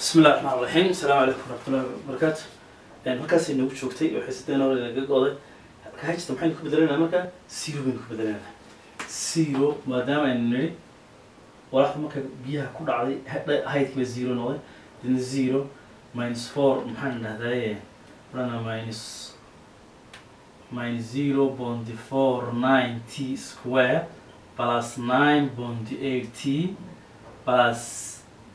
بسم الله الرحمن الرحيم. السلام عليكم ورحمة الله وبركاته. مركز إنه وجهتي وحسيتنا ولا قاضي كهجت محين كبدلنا مركز سيرو بين كبدلنا سيرو ما دام إنه وراح مركز بيها كل عادي هاي كبر زيرو نوع لأن زيرو minus 4 محن هذا رانا minus 0.49t square plus 9.8t plus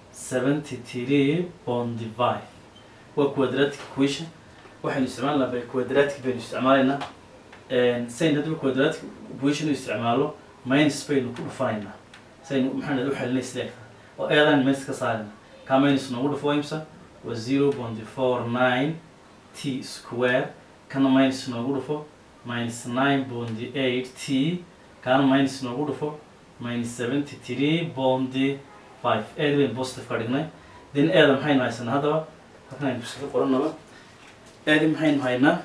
73.5 هو quadratic equation واحد نستعملها بالquadratic بين استعمالنا سين هذا quadratic equation نستعمله minus بين كل فاينا سين محنا نروح للسلاك وأيضا minus كسرنا كمان نقول فويمسا و 0.49t square كان minus نقول فو minus 9.8t كان minus نقول فو minus 73.5 ادوين بوزيتيف كارينا دين ادم محين هايسن هذا هكنا نمسك قرننا ادم محين هاينا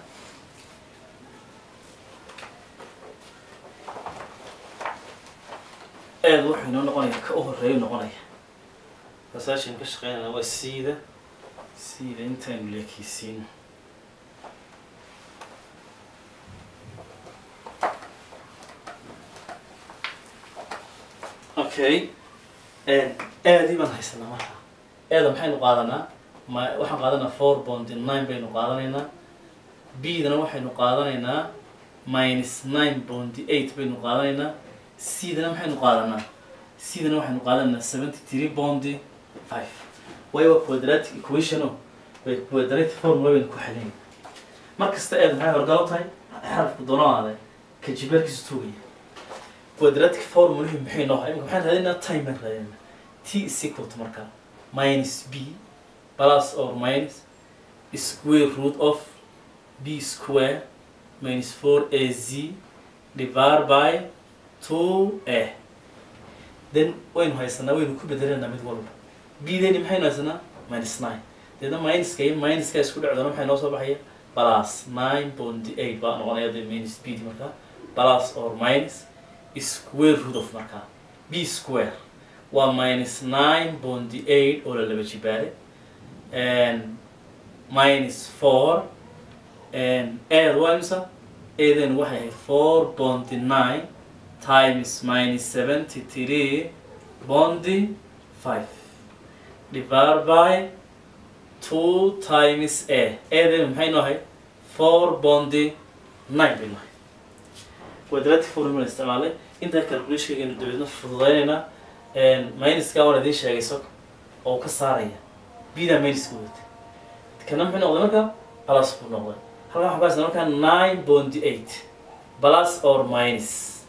اد وحي نو نقوني ka horeeyo noqonaya fasaashin ka shaqeynana waa siida intaan leekisiin okay aadi baan haysanaa marka aada maxaynu qaadanaa waxaan qaadanaa 4.9 baynu qaadanaynaa b-dana waxaynu qaadanaynaa minus 9.8 baynu qaadanaynaa c-dana maxaynu qaadanaa c-dana waxaynu qaadanaynaa 73.5 way waa quadratic equation way quadratic formula baynu ku xalin markasta aada maxay horgalo tahay xarafku doonaaday ka jibarkiisu tuugaya quadratic formula maxay noo hayn maxaan raadinaa time raadinaa t is equal to marka minus b plus or minus square root of b square minus 4az divided by 2a then waynu haysanaa waynu ku bedelanaa mid walba b deeni maxaynu haysanaa minus 9 deedna minuska iyo minuska isku dhacdana maxay noo soo baxaya plus 9.8 baa noqonaya de minus b marka plus or minus square root of marka b square waa minus 9.8 oo la laba jibaare and minus 4 and add waa imisa then waxay ahayd 4.9 times minus 73.5 divided by 2 times a then maxay noo ahayd 4.9 bay noo ahayd quadratic formula isticmaalay inta calculation-keenu dawladna fududeynayna minuska waan idiin sheegayso oo ka saaraya b-da minuska wadata kana muxuu noqday marka plus buu noqday halkan waxaan ku haysana marka 9.8 plus or minus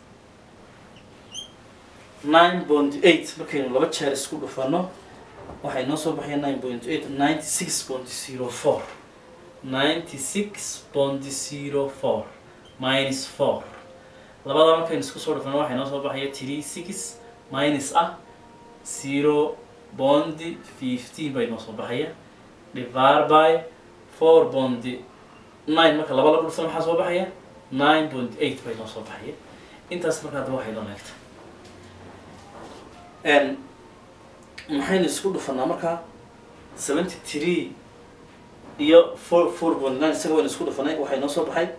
9.8 markaynu laba jeer isku dhufano waxay noo soo baxaya 9.8 96.04 96.04 minus 4 labada markaynu isku soo dhufano waxay noo soo baxaya 36 minus 0.15 bay noo soo baxaya divided by 4.9 marka laba la dhufano maxaa soo baxaya 9.8 bay noo soo baxaya intaas marka hadda waxay noo leegtay maxaynu isku dhufanaa marka 73 iyo 4.9 isaga waynu isku dhufanay waxay noo soo baxay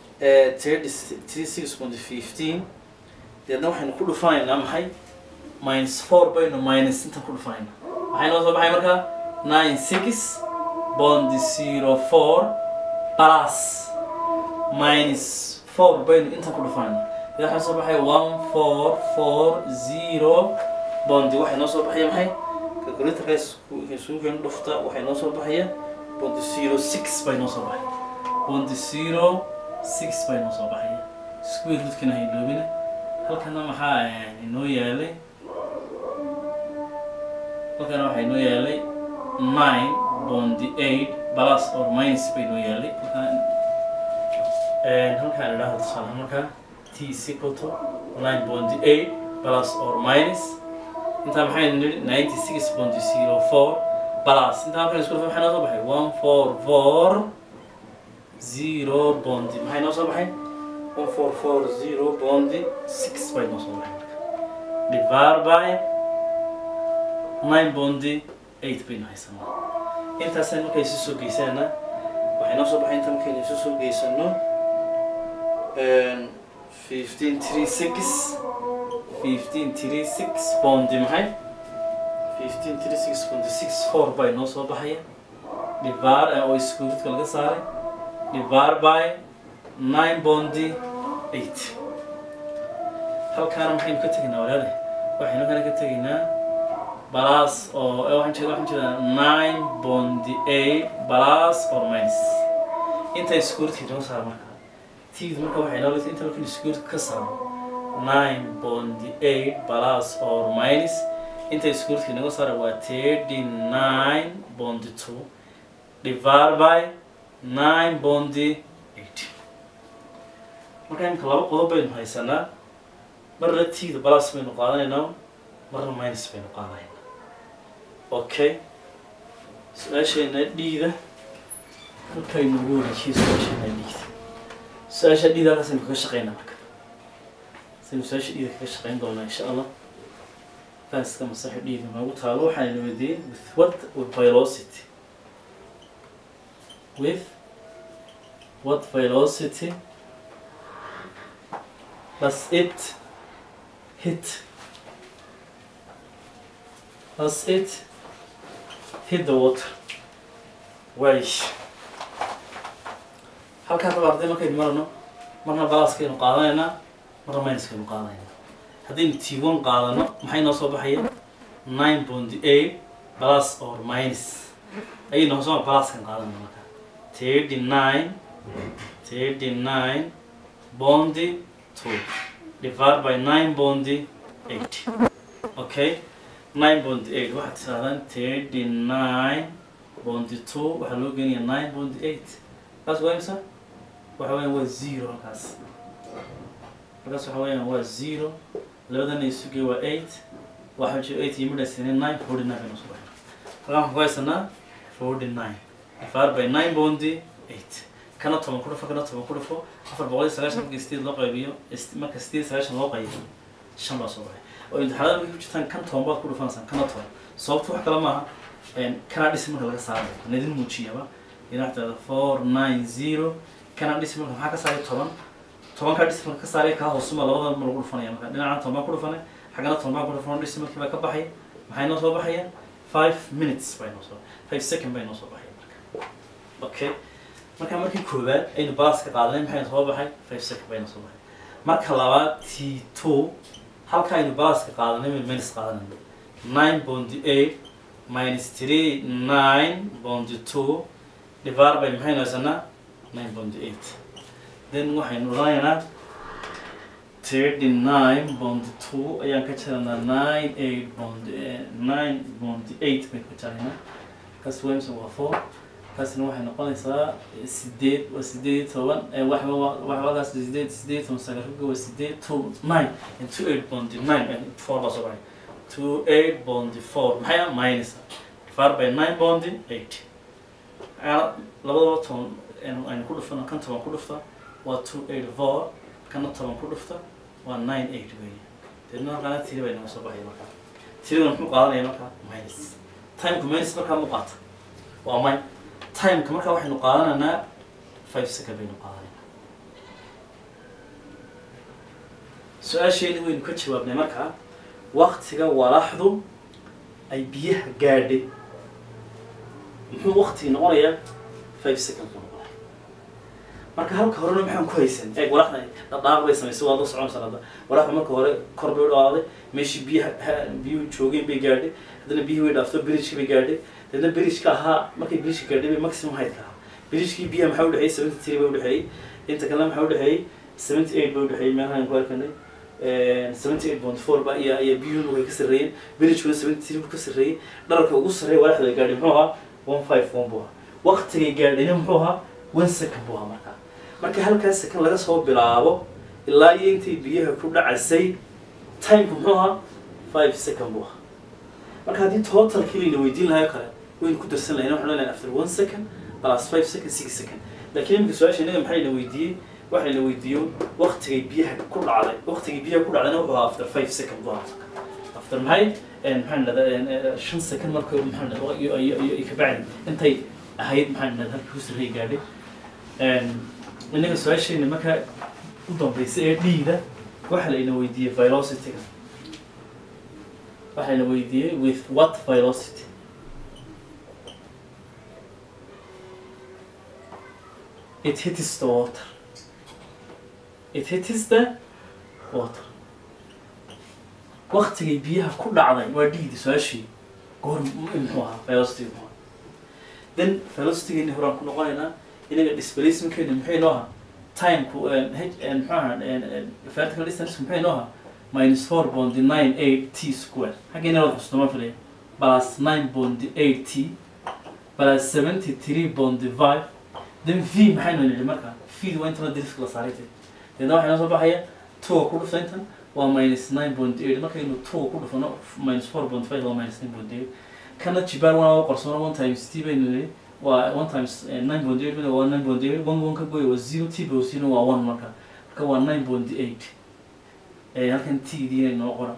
36.15 deedna waxaynu ku dhufanaynaa maxay minus 4 baynu minus inta ku dhufanaynaa waxay noo soo baxay marka 96.04 plus minus 4 baynu inta ku dhufanaynaa deedna waxay soo baxay 1440 bondi waxay noo soo baxaya maxay calculatorkaas isugu keenu dhufta waxay noo soo baxaya bondi 06 bay noo soo baxay bondi 06 bay noo soo baxaya square root-kana hay dhoobina halkana maxaa inoo yaalay halkana waxaa inoo yaalay 9.8 plus or minus bay inoo yaalay halkaan idhaahdo tusaale marka t is equal to 9.8 plus or minus intaa maxay nidhi 96.04 plus intaa halkan isku dhufay maxay noo soo baxay 1440 maxay noo soo baxay 1440.6 bay noo soo baxay divided by 9.8 baynu haysanaa انت سن markay soo geysana waxay noo soo baxay inta markay soo geysano 1536 bond maxay 1536.64 bay noo soo baxaya divided oo isku dhigka laga saaray divided by 9.8 halkaan maxay ka tagnaa walaalahay waxaynu kana ka tagnaa plus oo waxaan jeedaa 9.8 plus or minus inta isku dhigka laga saaray marka tiid marka waxay noo leedahay inta marka isku dhigka ka saaro 9.8 plus or minus inta isku dhigka laga saaray waa 39.2 divided by 9.8 marka imka laba qodob baynu haysanaa marna tiida plus baynu qaadanaynaa marna minus baynu qaadanaynaa okay su'aashayna dhiida halkaynu ugu wareejiyay su'aashayna dhiida su'aasha dhiida halkaasaynu kaga shaqaynaa marka saynu su'aasha dhiida kaga shaqayn doonaa insha allah faaska masaxi dhiida noogu taalo waxaanu weydiiyey with what velocity does it hit the water way halka hadda arday markaynu marno marna balaskaynu qaadanaynaa marna minuskaynu qaadanaynaa haddaynu t1 qaadano maxay noo soo baxaya 9.8 plus or minus ayay noo soo balaskan qaadanaa marka 39.2 divided by 9.8 okay 9.8 waxaad tirahdaan 39.2 waxaa loo geenayaa 9.8 kaas waa imsa waxa weeyaan waa 0 halkaas waxa weeyaan waa 0 labadana isu geey waa 8 waxa jiro 8 iyo midna 9 49 aynu soo baxay halkaan ku haysanaa 49 divided by 9.8 kana toban ku dhufo 490 markii steed loo qaybiyo marka steed 9 loo qaybiyo 5 baa soo baxay oo imtixaanada markii ku jirtaan kan toban baad ku dhufanaysaa kana toban sababtu wax kale maaha kana dhis marka laga saaro nadin muujiyaba inaxtada 490 kana dhis marka maxaa ka saaray toban ka dhis marka ka saaray ka hoosuma labada mar lagu dhufanaya marka dhinaca toban ku dhufanay xagana toban ku dhufan dhis markii baa ka baxay maxay noo soo baxayaan 5 minutes bay noo soo 5 seconds bay noo soo baxay marka okay marka markii koobaad aynu balas ka qaadanay maxay soo baxay 5 seconds bay noo soo baxay marka labaad t2 halka aynu balas ka qaadanay minus qaadanay 9.8 minus 39.2 divided by maxay noosanaa 9.8 then waxaynu raaynaa 39.2 ayaan ka jiranaa 9.8 bay ku jirnaa kaas weymsa waa 4 kaasna waxay noqonaysaa 8 waa 8 waxbaagaas 8 sagaruga waa 8 and 28.9 and 4 baa soo baxay 28.4 maxay ah minus divided by 9.8 labadaba toban aynu ku dhufano kan toban ku dhufta waa 284 kana toban ku dhufta waa 98 weeye deedna halkaana tiri bay naga soo baxaya markaa tirida muxuu qaadanaya markaa minus timeka minus markaa mu qaata waa min timeka markaa waxaynu qaadanaynaa 5 second baynu qaadanaynaa su-aasheeni waynu ka jawaabnay markaa waqtiga walaxdu ay biyaha gaadhay muxuu waqtigi noqonayaa 5 seconds buu noqonaya marka halka horena maxaan ku haysan eeg walaxda dhaqdhaqaaq bay samaysay waa la soconaysaa hadda walaxda marka hore kor bay u dhawaaday meeshii biyuhu joogeen bay gaadhay haddana biyihii way dhaafto bridgeki bay gaadhay deedna bridgeka ahaa markay bridgeka gaadhay bay maximum height-ka ahaa bridgekii biyaha maxaa u dhexeeyey 73 bay u dhexeeyey inta kalena maxaa u dhexeeyey 78 bay u dhexeeyey meelahaan ku arkanay 78.4 ba ayaa biyuhu way ka sarreeyeen bridgekuna 73 buu ka sarreeyey dhararka ugu sarreeya walaxda gaadhay muxuu ahaa 151 buu ahaa waqtigay gaadhayna muxuu ahaa 1 second buu ahaa marka halkaas second laga soo bilaabo ilaa iyo intay biyaha ku dhacaysay timeka muxuu ahaa 5 second buu ahaa marka haddii totalkii la weydiin lahayo kale waynu ku darsan lahayn waxaan leenahay after 1 second plus 5 second 6 second laakiin imika su-aasha inaga maxay la weydiiyey waxa la weydiiyo waqtigay biyaha ku dhacday waqtigay biyaha ku dhacdayna wuxuu ahaa after 5 second buu ahaa after maxay maxaan leedahay 5 second markuu maxaan leedahay ka bacdi intay ahayd maxaan leedahay halkii uu sareey gaadhay inaga su'aashayna marka u dambeysay ee dhiida waxa la ina weydiiyay velocity waxa la weydiiyay with what velocity it hits the water. It hits the water. waqtigay biyaha ku dhacday waa dhiida su'aashii goor muxuu ahaa velocity then velocity in horaan ku noqonaynaa inaga displacement keena maxay noo ahaa time ku muxuu ahaa vertical distance maxay noo ahaa -4.98 t square xageena la xusto filay plus 9.8 t plus 73.5 then v maxay noo leeyahay marka v waa inta deriska la saaray then waxa soo baxaya 2 ku dhufan waa -9.8 marka inuu 2 ku dhufano -4.5 waa -9.8 kana jibaar waa qorsoon 1 times t baynu leeyahay waa 1 times 9.8 waa 9.8 1 ka gooyo waa 0 t boosina waa 1 marka waa 9.8 halkan t diina noo qora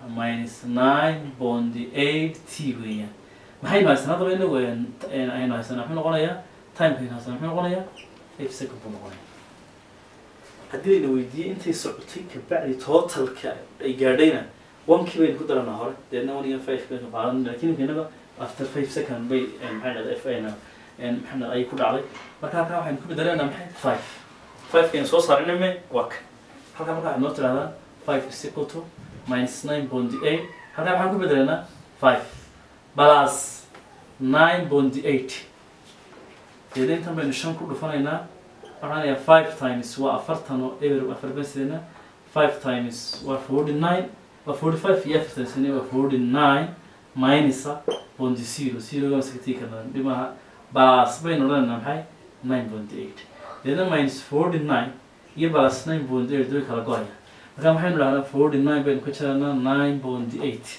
-9.8 t weeyaan maxay naasan hadaba inuu ay naasan wuxuu noqonayaa time ka naasan wuxuu noqonayaa 5 second buu noqonayaa haddii la weydiiyay intay socotay ka bacdi totalka ay gaadhayna 1 kii baynu ku daranaa hore deedna 1 iyo 5 baynu qaadan laakiin inaba after 5 second bay maxay leedahay fayna maxay ay ku dhacday marka halka waxaan ku bedelaynaa maxay 5 keen soo saarinay wak halka marka aad noo tiraahdaa 5 is equal to -9.8 halka waxaan ku bedelaynaa 5 plus 9.8 deedna intan baynu 5 ku dhufanaynaa waxaan leeyahay 5 times waa 40 oo eber 4 basina 5 times waa 49 waa 45 iyo 4 waa 49 minus 0.0 waa sakti kana dhimaha bas baynu leeyahay maxay 9.8 deedna minus 49 iyo plus 9.8 way kala go'aya marka maxaynu leeyahay 49 baynu ka jaranaa 9.8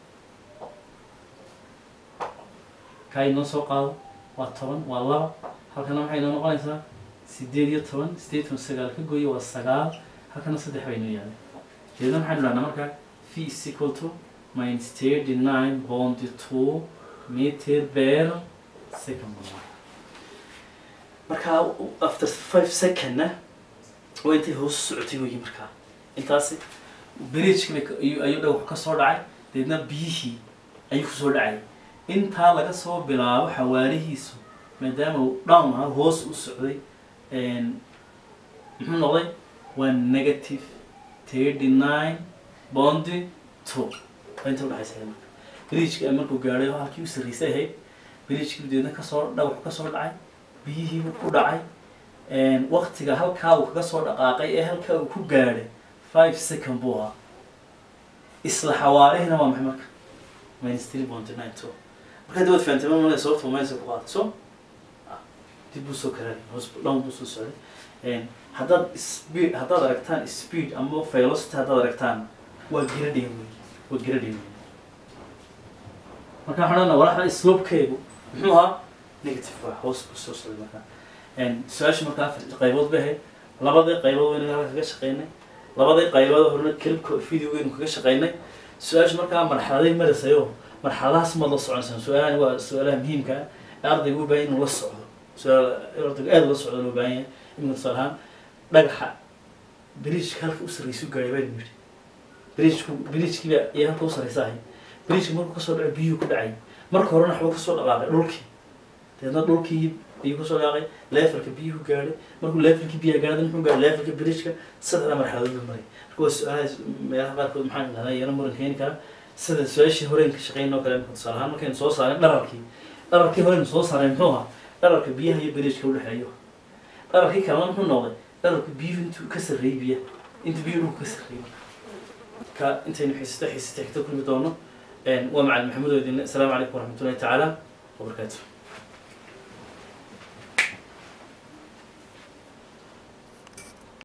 kay noo soo qaado waa 10 waa 2 halkana maxay noo noqonaysaa 8 ka gooyo waa 9 halkana 3 baynu yahay deedna maxaynu leeyahay marka v is equal to -39.2 meter per second marka after 5 second waa intay hoos socotay weey marka intaasi bridge-ka ayuu dhaw ka soo dhacay deedna biyihii ayuu ku soo dhacay inta laga soo bilaabo xawaarihiisu maadaama uu down ah hoos u socday muxuu noqday waa -39.2 inta u dhaxaysa bridge-ka markuu gaadhay halkii uu sariisay ahayd bridge-ka deedna ka soo dhaw ka soo dhacay biyihii ku dhacay waqtiga halka uu kaga soo dhaqaaqay ee halka uu ku gaadhay 5 second buu ahaa isla xawaarihina waa maxay marka -3.92 marka dawad faantay ma sababta ma aysan ku qaadato dib u soo karay hoos down buu soo socday haddaad aragtaan speed ama velocity haddaad aragtaan waa grading marka waxaan walaxa slope-keegu muxuu ahaa negative waa hoos buu soo socday marka su'aasha marka qaybood baa labada qaybood weyn kaga shaqeynay labada qaybood horna clipka video-geenu kaga shaqeynay su'aasha marka marxaladay marasayo marxaladaas ma la soconsan su'aalaha waa su'aalaha muhiimka ah ardaygu baa inuu la socdo ardaygu aad la socdo loo baahan yahay inuu salaam dhagaxa bridge-ka halka u sarreeyay gaari baa yimid bridge-kiiba iyo halka u sarreeyay bridge-ka markuu ka soo dhacay biyuu ku dhacay marka horena waxba ka soo dhaqaaqay dhulkii deedna dhulkii ayuu ku soo dhaqay levelka biyuhu gaadhay markuu levelka biyaha gaadhay muxuu gaadhay levelka bridge-ka saddex marxaladood buu maray marka waa su'aalahaas meelaha qaarkood maxaan lahaa yana muran keeni kara sida su'aashii horeen ka shaqeyn oo kale salaam markaynu soo saareen dhararkii horeen soo saareen muxuu ahaa dhararka biyaha iyo bridge-ka u dhaxeeyo dhararkii kalena muxuu noqday dhararka biyuhu intuu ka sarreeyay biyaha inta biyuhu ka sarreeyay ka intaynu xiisata xigta kulmi doono ومع محمود السلام عليكم ورحمة الله تعالى وبركاته.